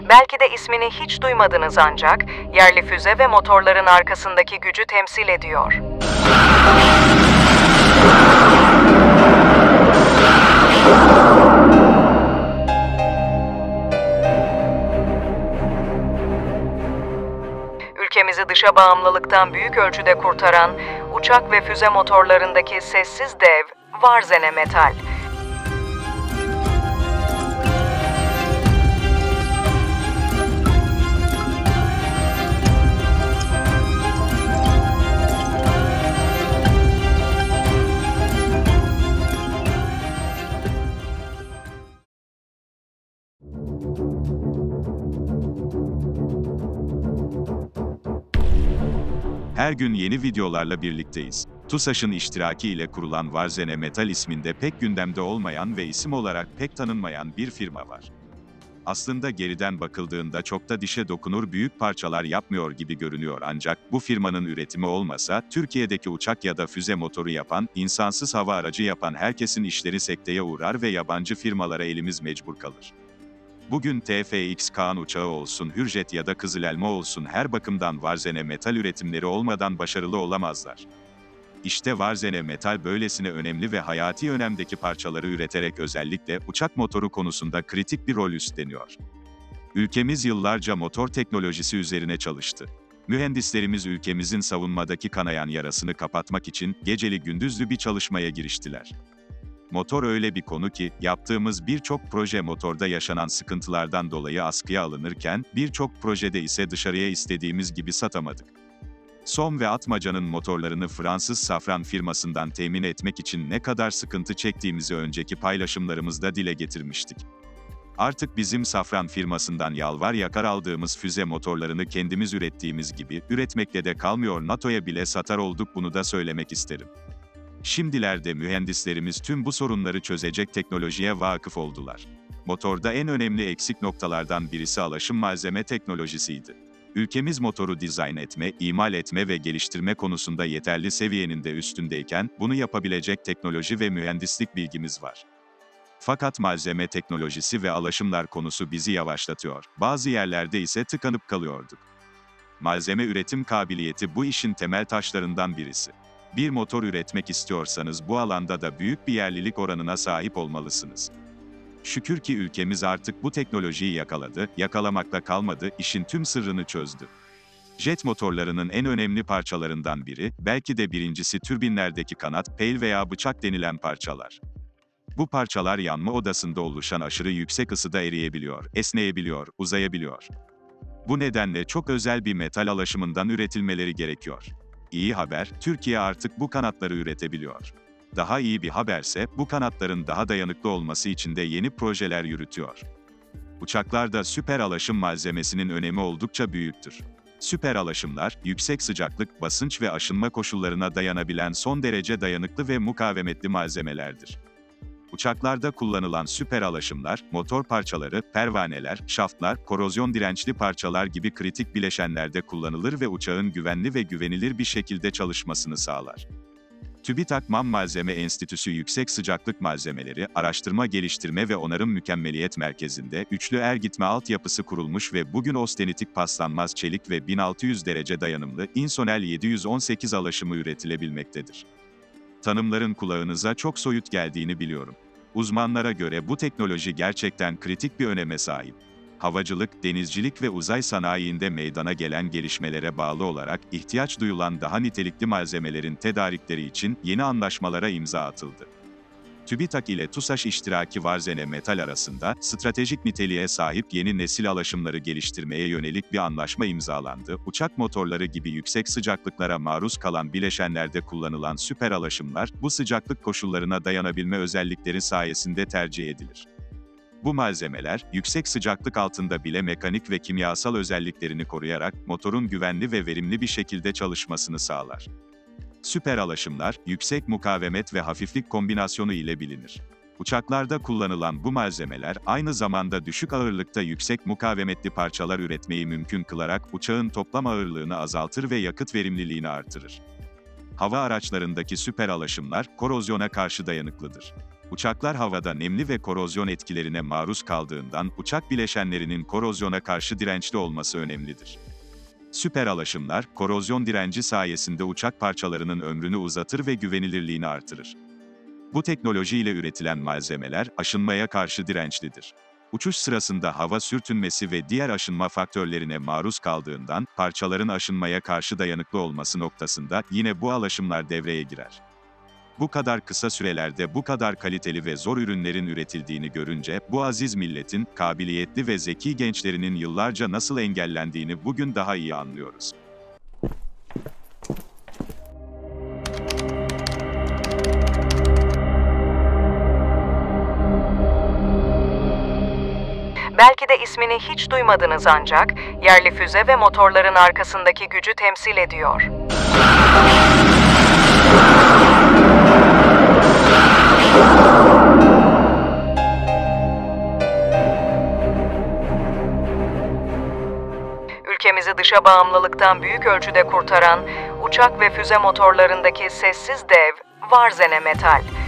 Belki de ismini hiç duymadınız ancak yerli füze ve motorların arkasındaki gücü temsil ediyor. Ülkemizi dışa bağımlılıktan büyük ölçüde kurtaran uçak ve füze motorlarındaki sessiz dev Varzene Metal. Her gün yeni videolarla birlikteyiz. TUSAŞ'ın iştiraki ile kurulan Varzene Metal isminde pek gündemde olmayan ve isim olarak pek tanınmayan bir firma var. Aslında geriden bakıldığında çok da dişe dokunur büyük parçalar yapmıyor gibi görünüyor ancak bu firmanın üretimi olmasa Türkiye'deki uçak ya da füze motoru yapan, insansız hava aracı yapan herkesin işleri sekteye uğrar ve yabancı firmalara elimiz mecbur kalır. Bugün TFX Kaan uçağı olsun, Hürjet ya da Kızılelma olsun her bakımdan Varzene Metal üretimleri olmadan başarılı olamazlar. İşte Varzene Metal böylesine önemli ve hayati önemdeki parçaları üreterek özellikle uçak motoru konusunda kritik bir rol üstleniyor. Ülkemiz yıllarca motor teknolojisi üzerine çalıştı. Mühendislerimiz ülkemizin savunmadaki kanayan yarasını kapatmak için geceli gündüzlü bir çalışmaya giriştiler. Motor öyle bir konu ki, yaptığımız birçok proje motorda yaşanan sıkıntılardan dolayı askıya alınırken, birçok projede ise dışarıya istediğimiz gibi satamadık. Somme ve Atmaca'nın motorlarını Fransız Safran firmasından temin etmek için ne kadar sıkıntı çektiğimizi önceki paylaşımlarımızda dile getirmiştik. Artık bizim Safran firmasından yalvar yakar aldığımız füze motorlarını kendimiz ürettiğimiz gibi, üretmekle de kalmıyor NATO'ya bile satar olduk, bunu da söylemek isterim. Şimdilerde mühendislerimiz tüm bu sorunları çözecek teknolojiye vakıf oldular. Motorda en önemli eksik noktalardan birisi alaşım malzeme teknolojisiydi. Ülkemiz motoru dizayn etme, imal etme ve geliştirme konusunda yeterli seviyenin de üstündeyken, bunu yapabilecek teknoloji ve mühendislik bilgimiz var. Fakat malzeme teknolojisi ve alaşımlar konusu bizi yavaşlatıyor, bazı yerlerde ise tıkanıp kalıyorduk. Malzeme üretim kabiliyeti bu işin temel taşlarından birisi. Bir motor üretmek istiyorsanız bu alanda da büyük bir yerlilik oranına sahip olmalısınız. Şükür ki ülkemiz artık bu teknolojiyi yakaladı, yakalamakla kalmadı, işin tüm sırrını çözdü. Jet motorlarının en önemli parçalarından biri, belki de birincisi türbinlerdeki kanat, peyl veya bıçak denilen parçalar. Bu parçalar yanma odasında oluşan aşırı yüksek ısıda eriyebiliyor, esneyebiliyor, uzayabiliyor. Bu nedenle çok özel bir metal alaşımından üretilmeleri gerekiyor. İyi haber, Türkiye artık bu kanatları üretebiliyor. Daha iyi bir haberse, bu kanatların daha dayanıklı olması için de yeni projeler yürütüyor. Uçaklarda süper alaşım malzemesinin önemi oldukça büyüktür. Süper alaşımlar, yüksek sıcaklık, basınç ve aşınma koşullarına dayanabilen son derece dayanıklı ve mukavemetli malzemelerdir. Uçaklarda kullanılan süper alaşımlar, motor parçaları, pervaneler, şaftlar, korozyon dirençli parçalar gibi kritik bileşenlerde kullanılır ve uçağın güvenli ve güvenilir bir şekilde çalışmasını sağlar. TÜBİTAK MAM Malzeme Enstitüsü Yüksek Sıcaklık Malzemeleri, Araştırma Geliştirme ve Onarım Mükemmeliyet Merkezi'nde üçlü ergitme altyapısı kurulmuş ve bugün ostenitik paslanmaz çelik ve 1600 derece dayanımlı Insonel 718 alaşımı üretilebilmektedir. Tanımların kulağınıza çok soyut geldiğini biliyorum. Uzmanlara göre bu teknoloji gerçekten kritik bir öneme sahip. Havacılık, denizcilik ve uzay sanayiinde meydana gelen gelişmelere bağlı olarak ihtiyaç duyulan daha nitelikli malzemelerin tedarikleri için yeni anlaşmalara imza atıldı. TÜBİTAK ile TUSAŞ iştiraki Varzene Metal arasında stratejik niteliğe sahip yeni nesil alaşımları geliştirmeye yönelik bir anlaşma imzalandı. Uçak motorları gibi yüksek sıcaklıklara maruz kalan bileşenlerde kullanılan süper alaşımlar, bu sıcaklık koşullarına dayanabilme özellikleri sayesinde tercih edilir. Bu malzemeler, yüksek sıcaklık altında bile mekanik ve kimyasal özelliklerini koruyarak motorun güvenli ve verimli bir şekilde çalışmasını sağlar. Süper alaşımlar, yüksek mukavemet ve hafiflik kombinasyonu ile bilinir. Uçaklarda kullanılan bu malzemeler, aynı zamanda düşük ağırlıkta yüksek mukavemetli parçalar üretmeyi mümkün kılarak uçağın toplam ağırlığını azaltır ve yakıt verimliliğini artırır. Hava araçlarındaki süper alaşımlar, korozyona karşı dayanıklıdır. Uçaklar havada nemli ve korozyon etkilerine maruz kaldığından uçak bileşenlerinin korozyona karşı dirençli olması önemlidir. Süper alaşımlar, korozyon direnci sayesinde uçak parçalarının ömrünü uzatır ve güvenilirliğini artırır. Bu teknoloji ile üretilen malzemeler, aşınmaya karşı dirençlidir. Uçuş sırasında hava sürtünmesi ve diğer aşınma faktörlerine maruz kaldığından, parçaların aşınmaya karşı dayanıklı olması noktasında yine bu alaşımlar devreye girer. Bu kadar kısa sürelerde bu kadar kaliteli ve zor ürünlerin üretildiğini görünce, bu aziz milletin, kabiliyetli ve zeki gençlerinin yıllarca nasıl engellendiğini bugün daha iyi anlıyoruz. Belki de ismini hiç duymadınız ancak yerli füze ve motorların arkasındaki gücü temsil ediyor. Ülkemizi dışa bağımlılıktan büyük ölçüde kurtaran uçak ve füze motorlarındaki sessiz dev Varzene Metal.